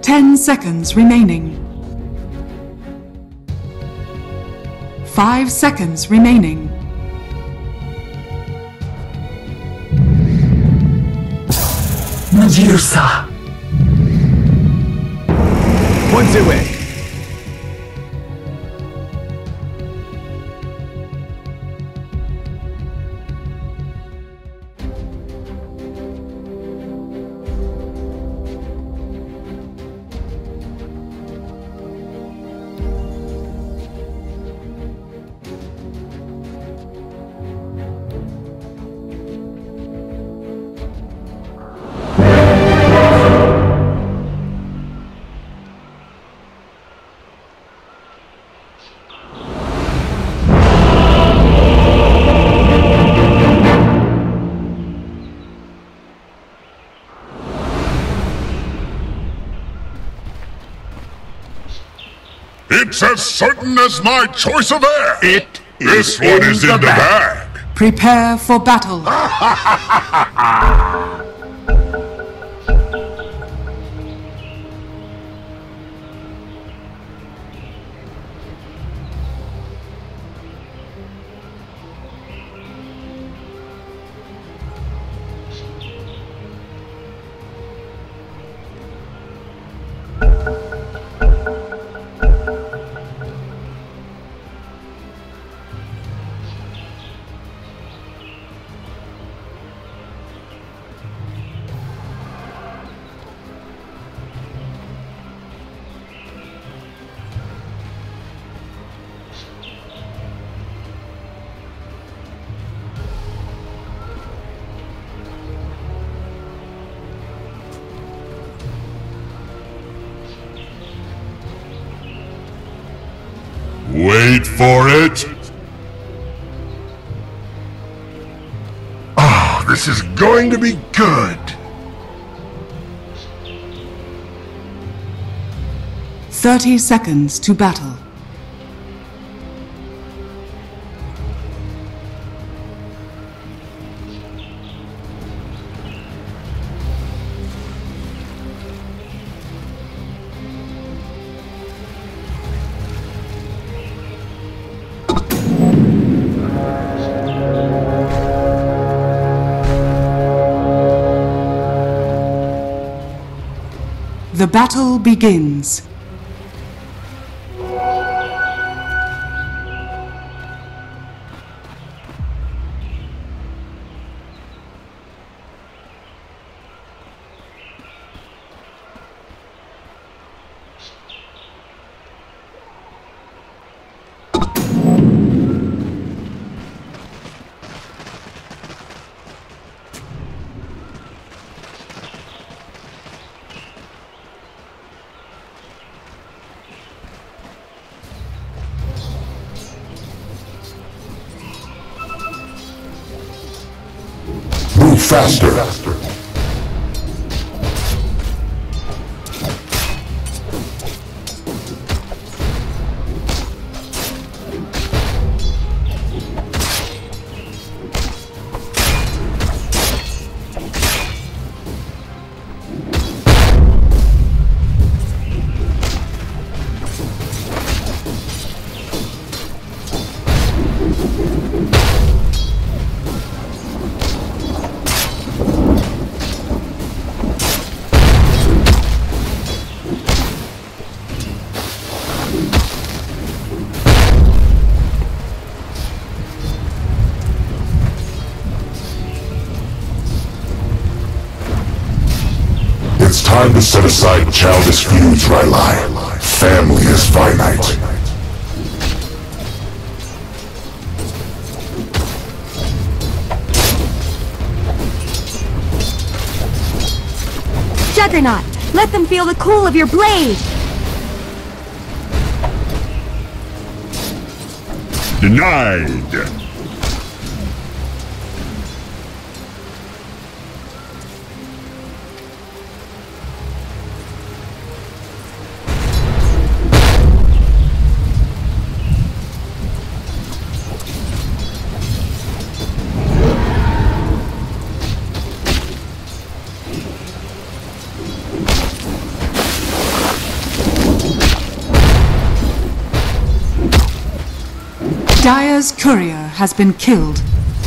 10 seconds remaining. 5 seconds remaining. Medusa. Once away. It's as certain as my choice of air! This one is in the bag! Prepare for battle. Wait for it! Oh, this is going to be good! 30 seconds to battle. The battle begins. Move faster! It's time to set aside childish feuds, Rylai. Family is finite. Juggernaut, let them feel the cool of your blade! Denied! Dire's courier has been killed.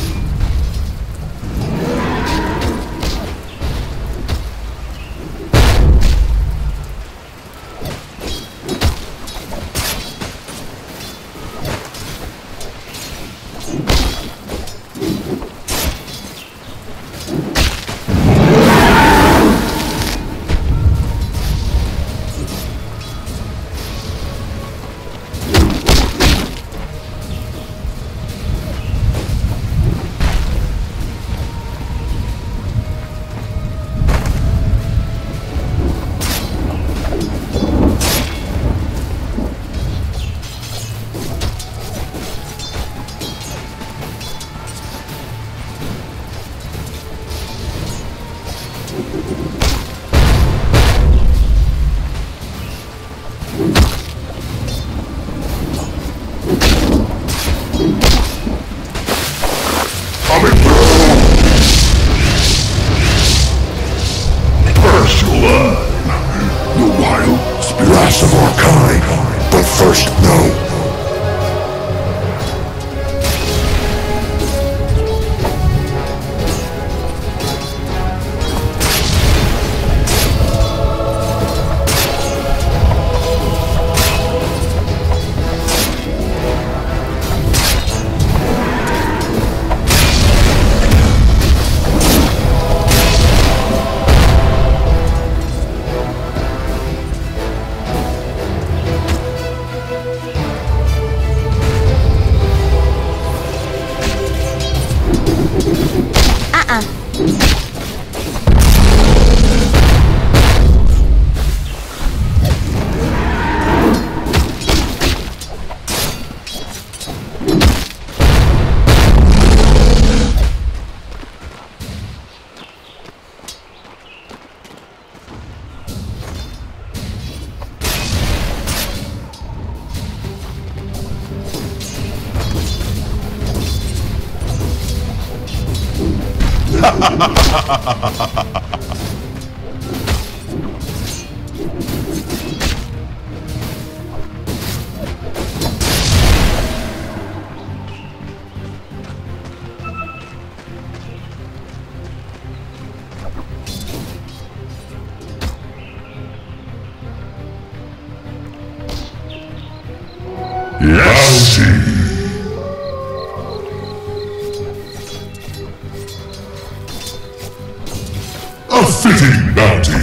A fitting bounty.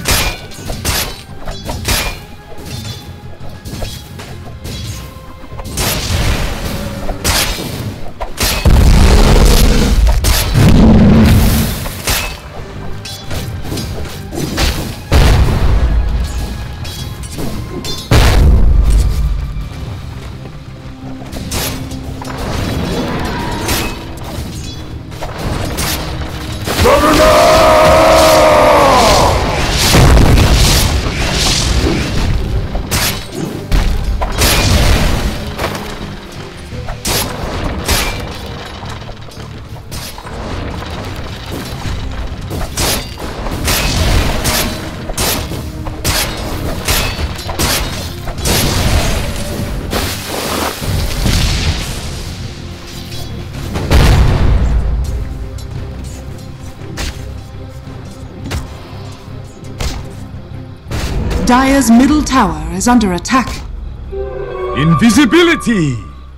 Dire's middle tower is under attack. Invisibility!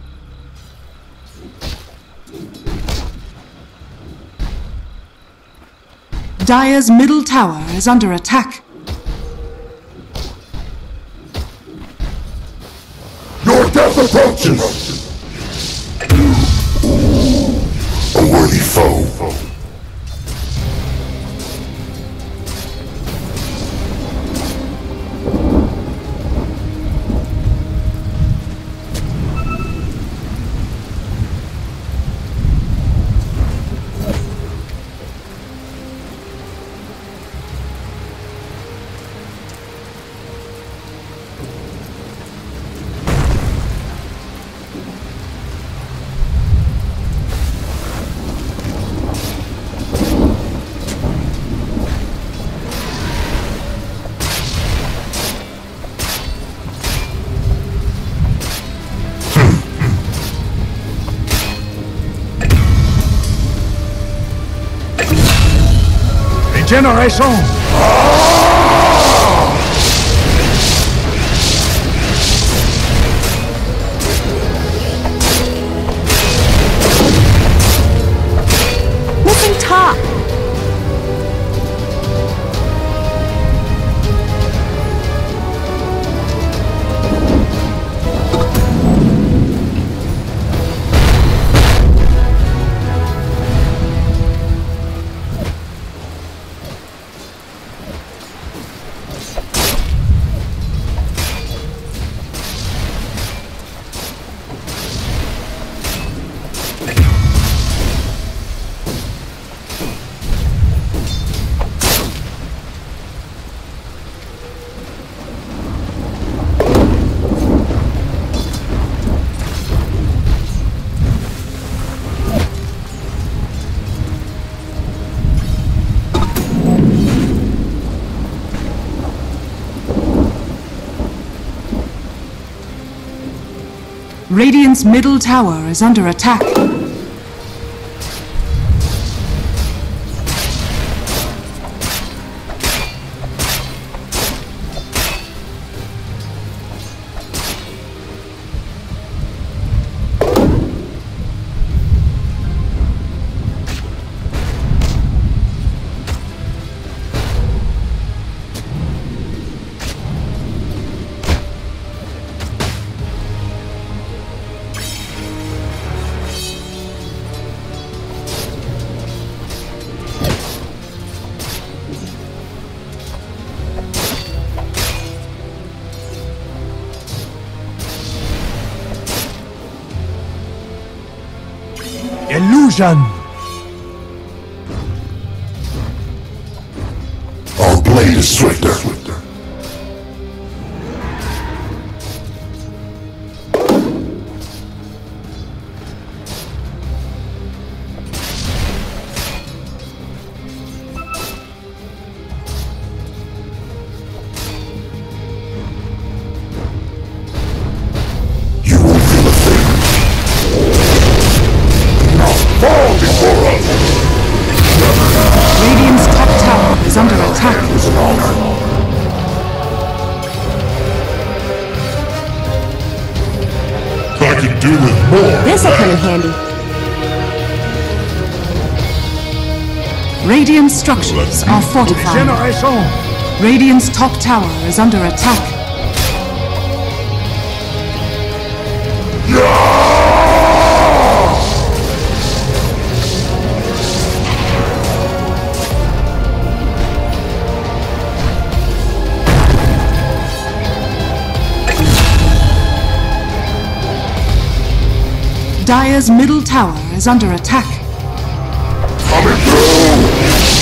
Dire's middle tower is under attack. Your death approaches! A worthy foe. Régénération! Missing top! Radiant's middle tower is under attack. Illusion! Our blade is swifter. You won't feel a thing. Now fall before us! Radiant's top tower is under attack. It was an honor. I could do with more. This'll come in handy. Radiant structures are fortified. Régénération! Radiant's top tower is under attack. Dire's middle tower is under attack. Coming through!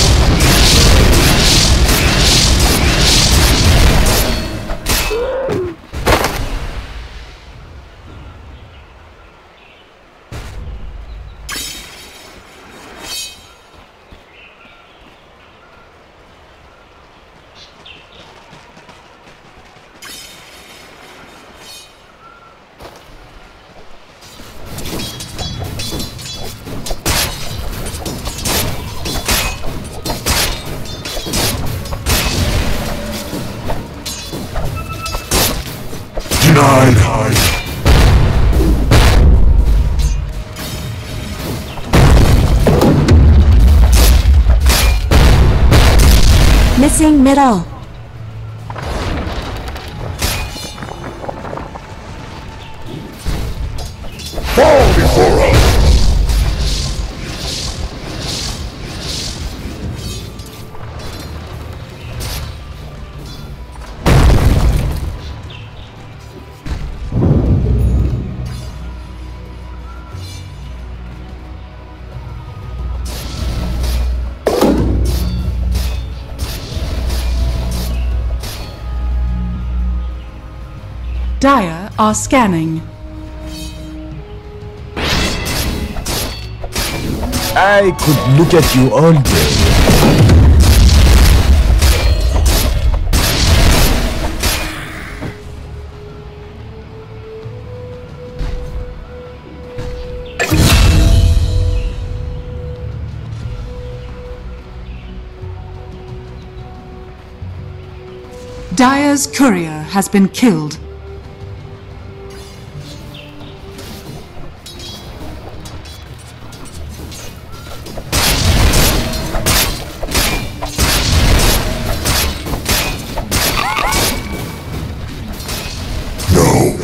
Denied. Missing middle. Fall before us! Dire are scanning. I could look at you all day. Dire's courier has been killed. No.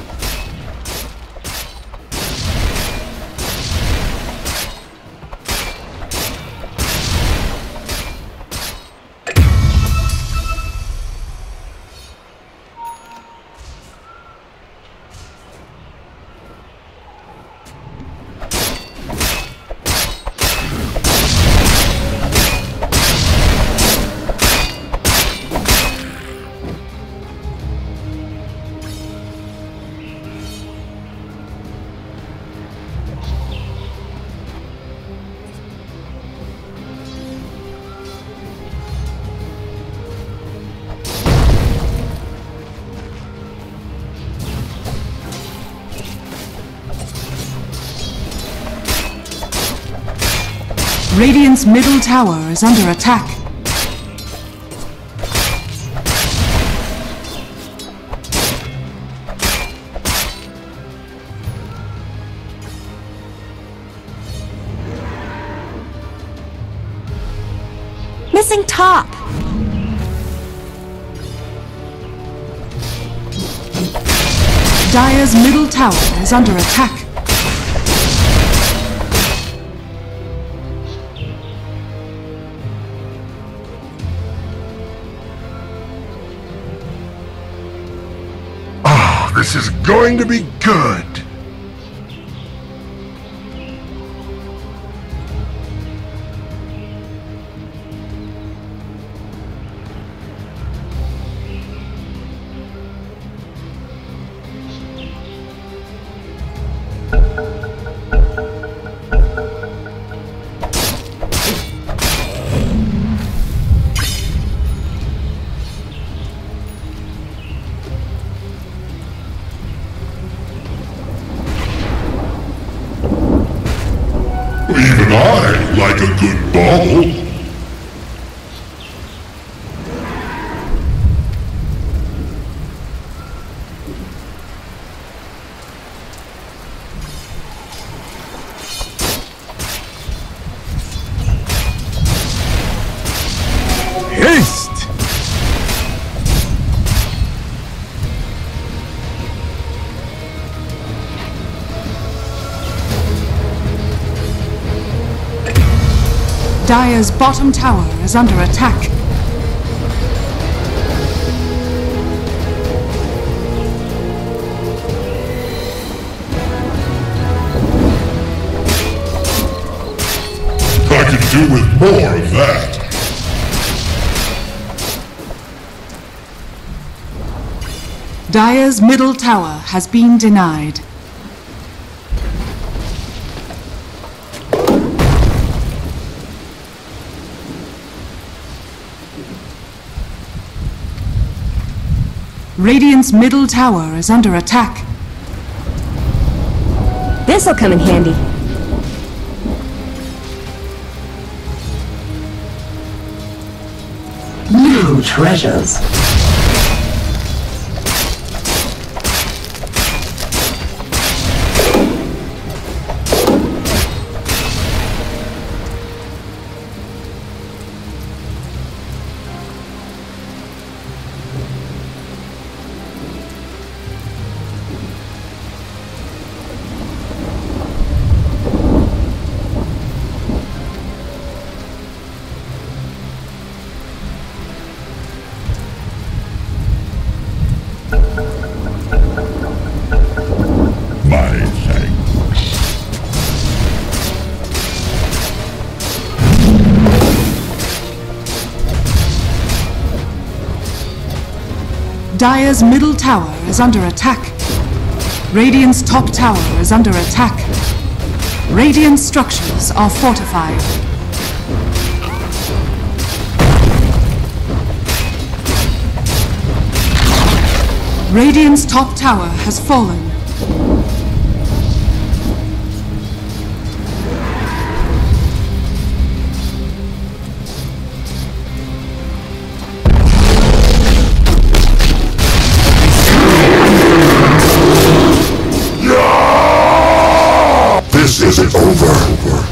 Radiant's middle tower is under attack. Missing top. Dire's middle tower is under attack. This is going to be good. Even I like a good ball. Haste! Dire's bottom tower is under attack. I could do with more of that. Dire's middle tower has been denied. Radiant's middle tower is under attack. This'll come in handy. New treasures. My thanks. Dire's middle tower is under attack. Radiant's top tower is under attack. Radiant structures are fortified. Radiant's top tower has fallen. isn't over.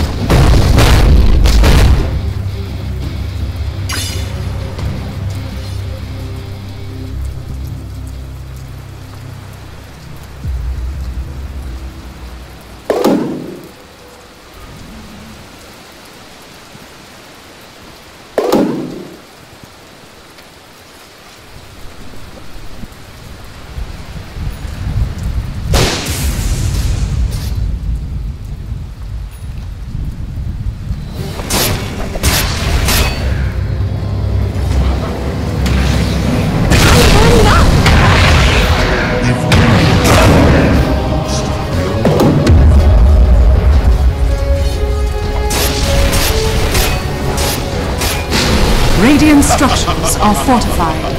Radiant structures are fortified.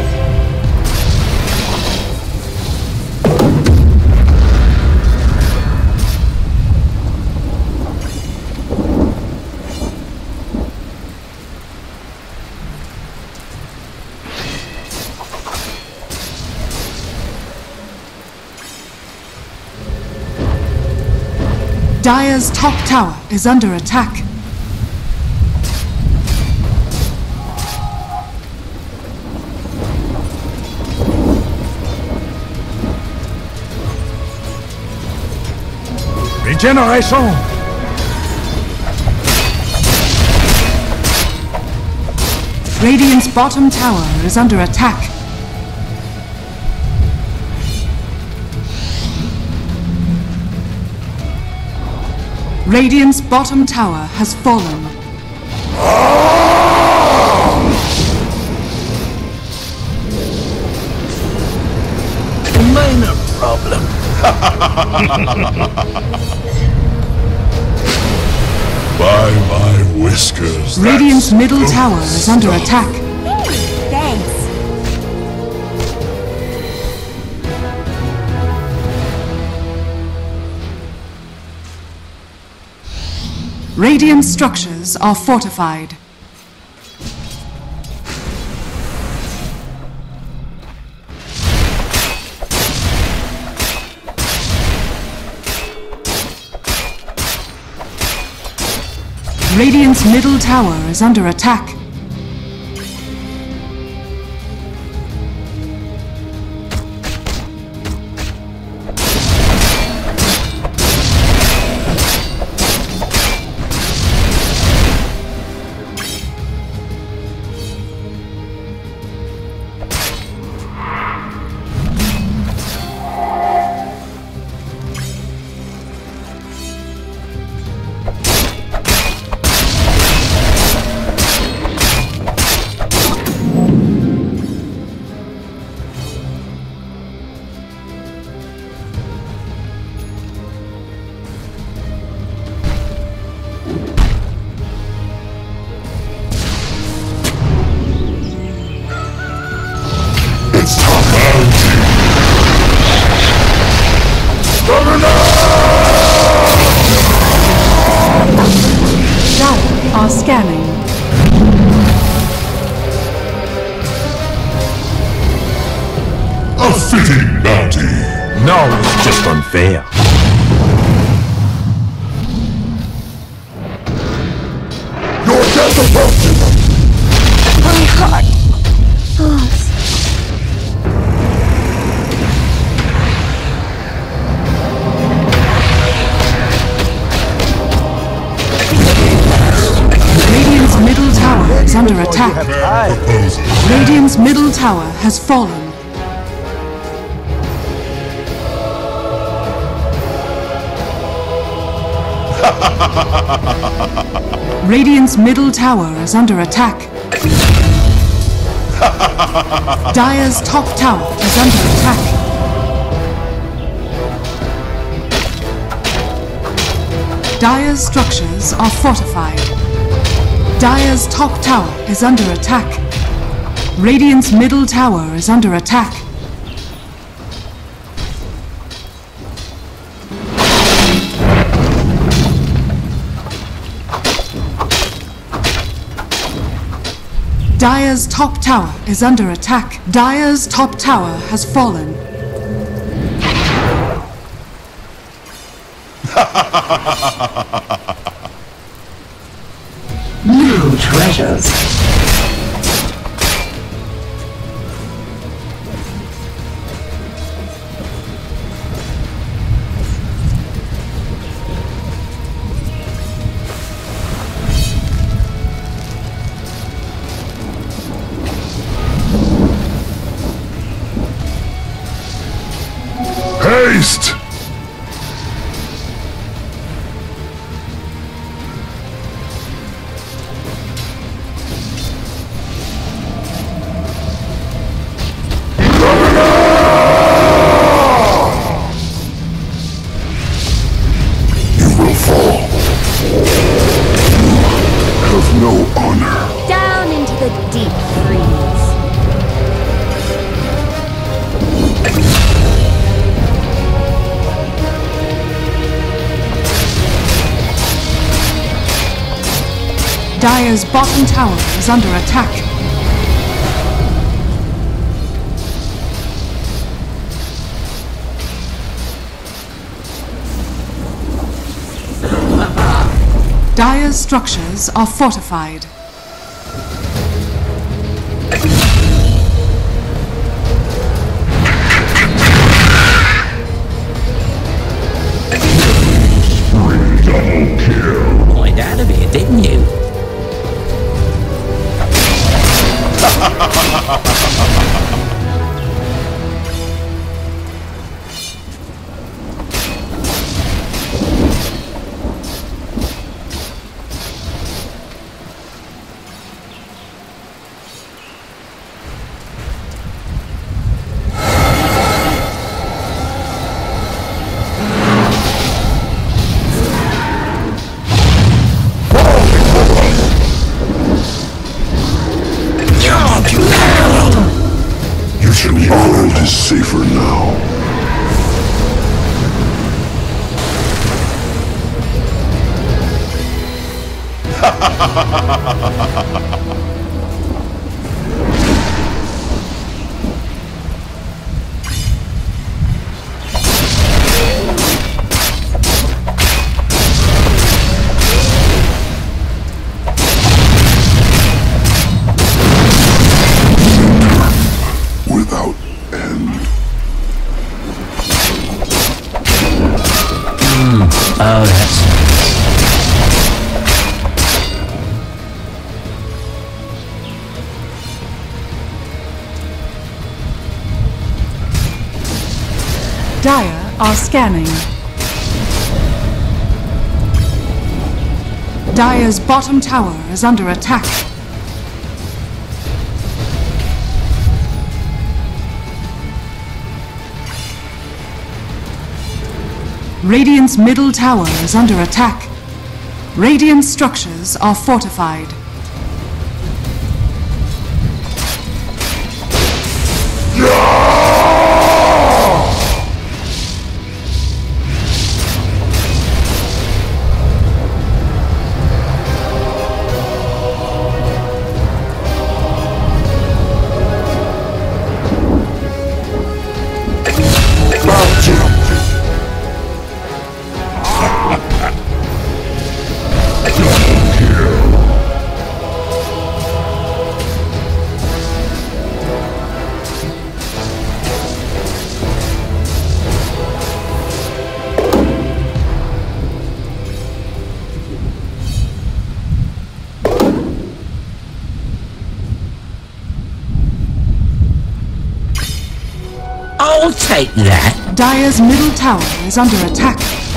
Dire's top tower is under attack. Regeneration! Radiant's bottom tower is under attack. Radiant's bottom tower has fallen. Minor problem. By my whiskers. Radiant's middle tower is under attack. Thanks. Radiant structures are fortified. Radiant's middle tower is under attack. DotA are scanning. A fitting bounty. No, it's just unfair. Your death approaches. My heart. Radiant's middle tower is under attack. Radiant's middle tower has fallen. Radiant's middle tower is under attack. Dire's top tower is under attack. Dire's structures are fortified. Dire's top tower is under attack. Radiant's middle tower is under attack. Dire's top tower is under attack. Dire's top tower has fallen. New treasures. Haste! You will fall. Have no honor. Down into the deep freeze. Dire's bottom tower is under attack. Dire's structures are fortified. Double kill. Point out of it, didn't you? The world is safer now. Without end. Oh, that's Dire are scanning. Dire's bottom tower is under attack. Radiant's middle tower is under attack. Radiant structures are fortified. I'll take that. Dire's middle tower is under attack.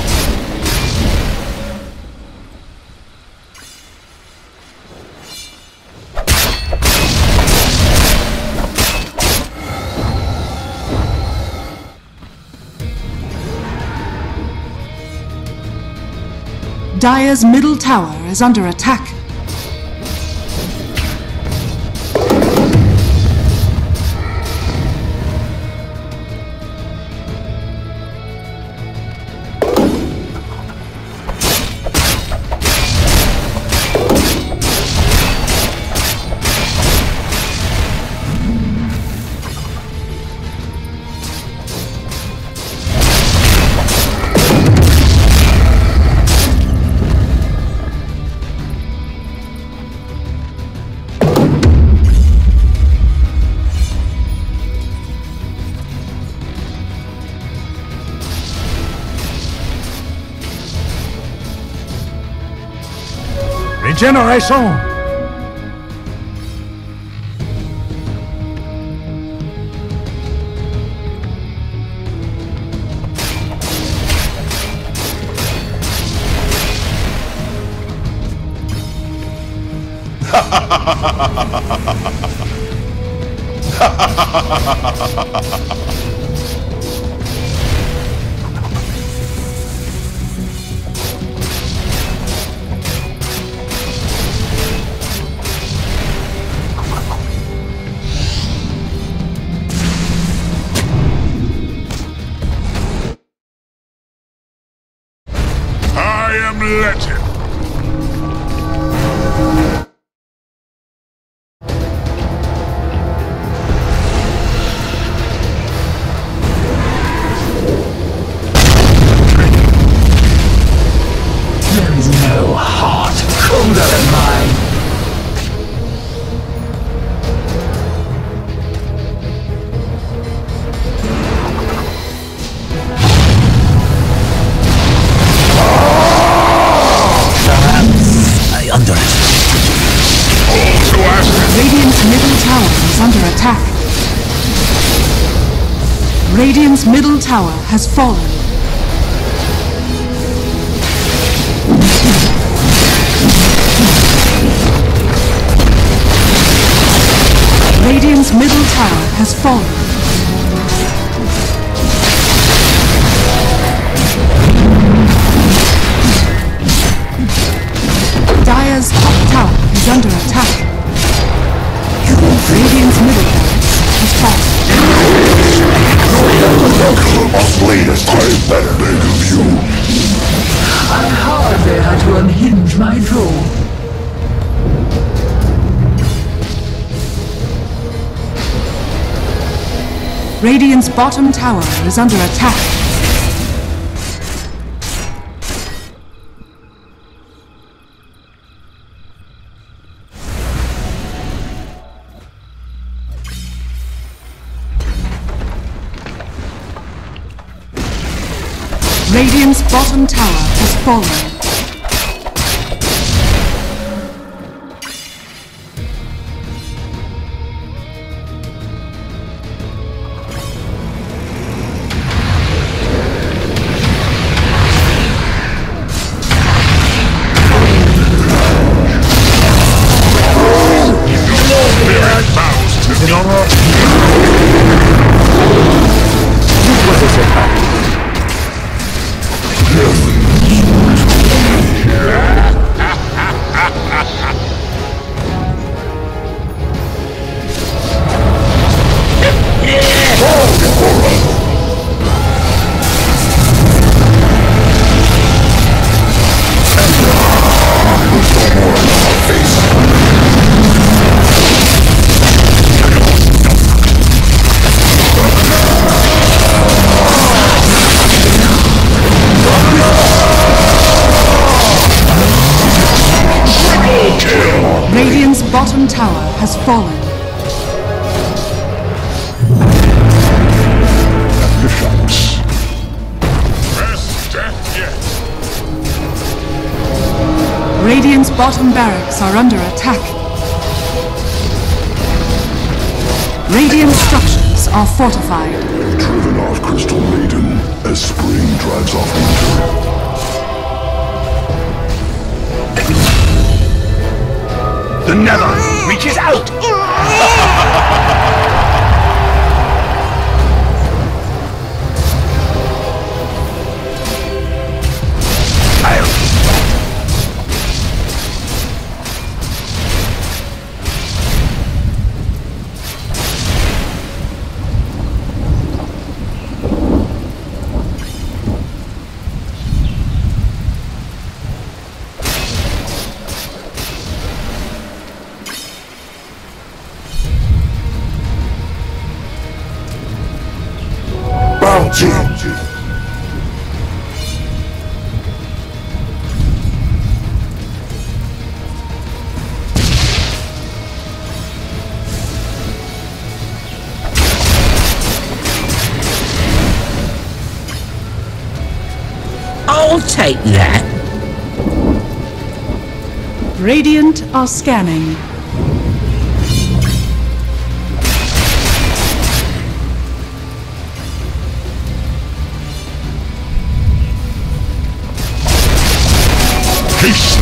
Dire's middle tower is under attack. Régénération! I am legend. There is no heart colder than mine. I underestimate. Also ask Radiant's middle tower is under attack. Radiant's middle tower has fallen. Radiant's middle tower has fallen. Dire's top tower is under attack. Radiant's middle tower has fallen. Our latest I better beg of you. I hardly had to unhinge my jaw. Radiant's bottom tower is under attack. Radiant's bottom tower has fallen. Radiant's bottom tower has fallen. Aftershocks. best death yet. Radiant's bottom barracks are under attack. Radiant structures are fortified. Driven off Crystal Maiden as spring drives off winter. The nether reaches out! Bounty! I'll take that. Radiant are scanning. Haste!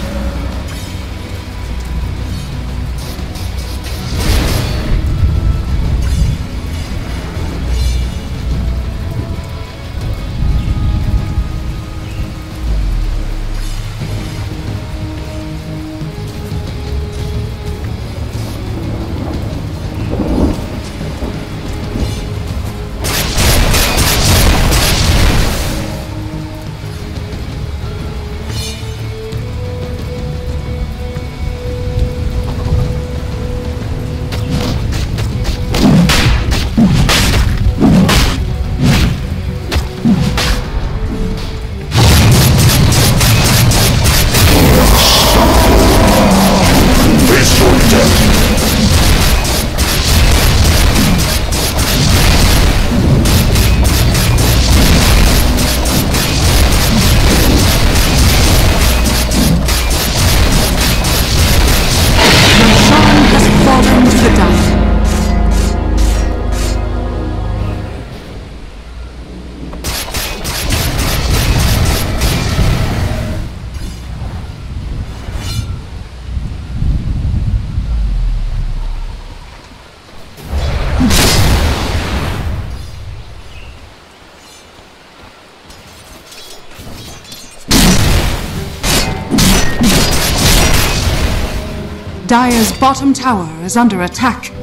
Dire's bottom tower is under attack.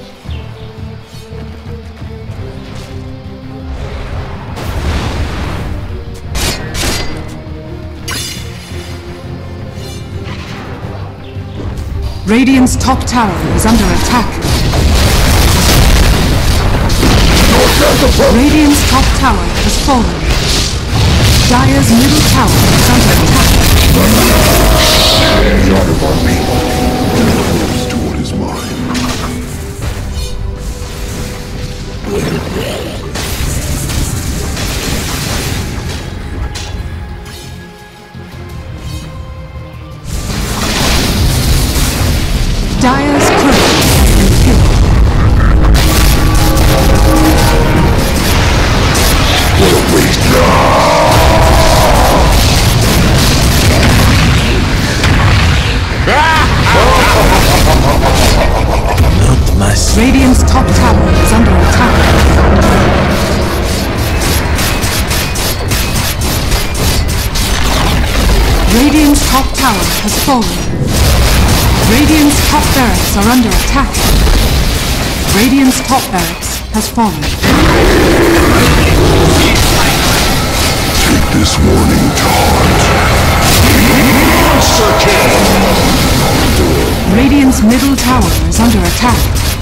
Radiant's top tower is under attack. Radiant's top tower has fallen. Dire's middle tower is under attack. Yonder upon me. Close to what is mine. Dire's turret has been killed. What a waste. Radiant's top tower is under attack. Radiant's top tower has fallen. Radiant's top barracks are under attack. Radiant's top barracks has fallen. Take this warning to heart. Monster kill! Radiant's middle tower is under attack.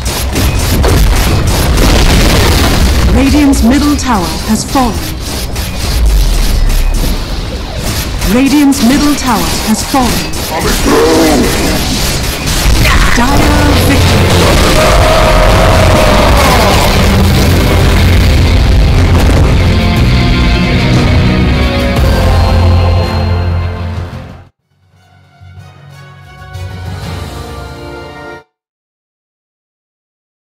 Radiant's middle tower has fallen. Radiant's middle tower has fallen. Coming through!